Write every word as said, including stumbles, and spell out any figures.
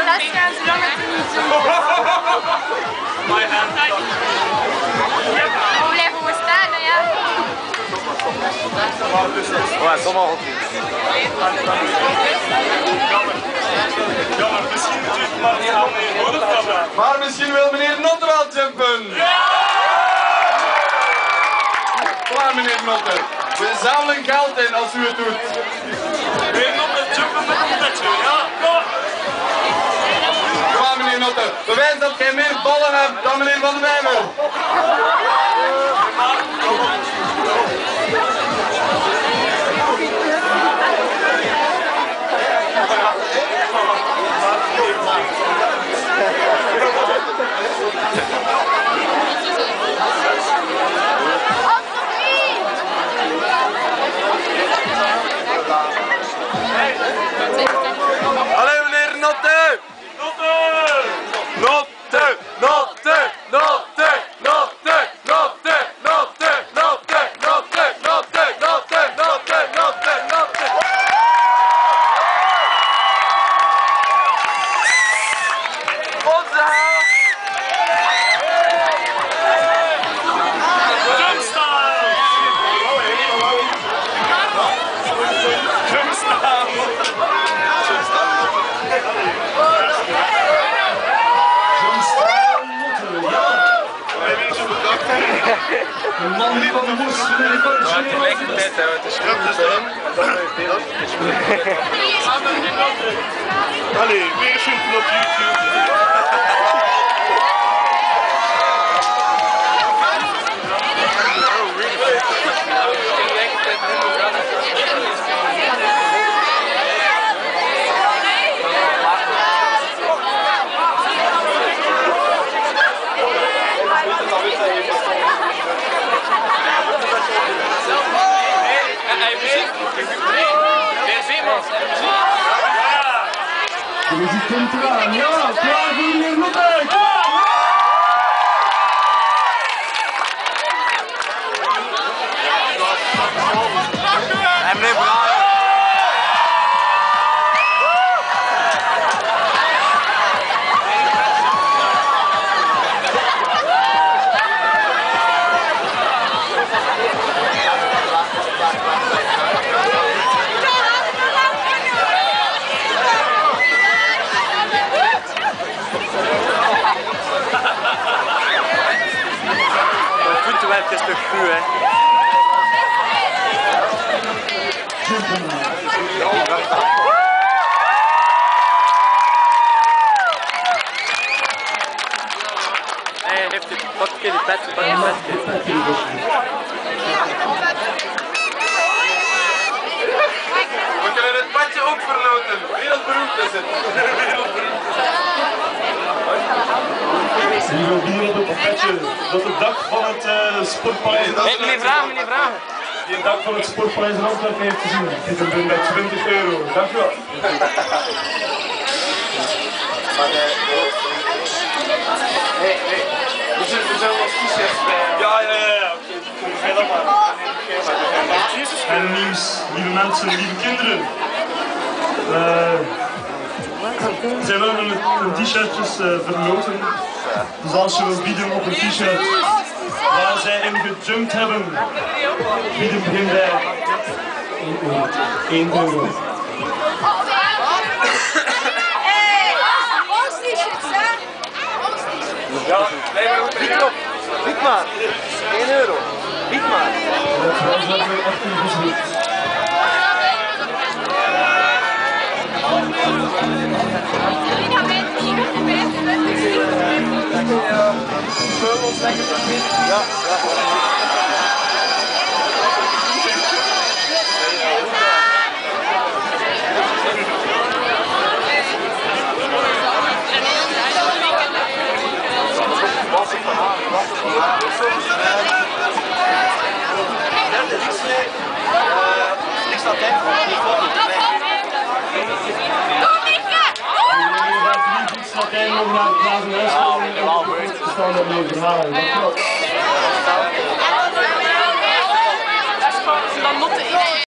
les gaan zolang het er niet zo is. We blijven gewoon staan, hè, ja. Ouais, kom maar op. Jammer, misschien moet u het maar niet aan meneer Notter hebben. Maar misschien wil meneer Notter wel jumpen. Ja! Klaar meneer Notter. We zamelen geld in als u het doet. Meneer Notter, jumpen met een petje, ja? Kom! Klaar meneer Notter. Bewijs dat jij meer ballen hebt dan meneer Van de Wijmer. Allee meneer Notte! Notter! Notte! Notte! Notte! Notte! Notte! Notte! Notte! Notte! Notte! Notte! Notte! Notte! Notte! Bonza! Drumstyle! De man van de moes, meneer Van de Ja, tegelijkertijd hebben we het is goed. Allee, weer filmpje op YouTube. De muziek komt eraan, ja, klaar voor meneer Notter! En meneer Braal. Het is toch goed, hè? Hij heeft het pakje, die petje, pak die petje. We kunnen het petje ook verloten. Wereldberoemd is het. Hier ook hier op het petje, dat het dak van het uh, sportpaleis... Hey, meneer Vragen, meneer Vragen. Die het dak van het sportpaleis in Antwerpen heeft gezien. Dit is bij twintig euro. Dank u wel. Hey, hey. We zullen zo wat t-shirts bij. Ja, ja, ja, ja. Oké, ga dan maar. En nieuws, lieve mensen, lieve kinderen. Uh, zij willen een, een t-shirtjes uh, verloten. Dus als je wilt bieden op een t-shirt waar zij in gejumpt hebben, bieden begin bij één euro. Ons t-shirts, hè? Ons t-shirts. Ja, bied op. Bied maar. één euro. Bied maar. Dat was wat we echt in gezien. Ja, ja. Latijn nog naar het glazen huis komen en op de grond te staan en meer verhalen. Dat klopt.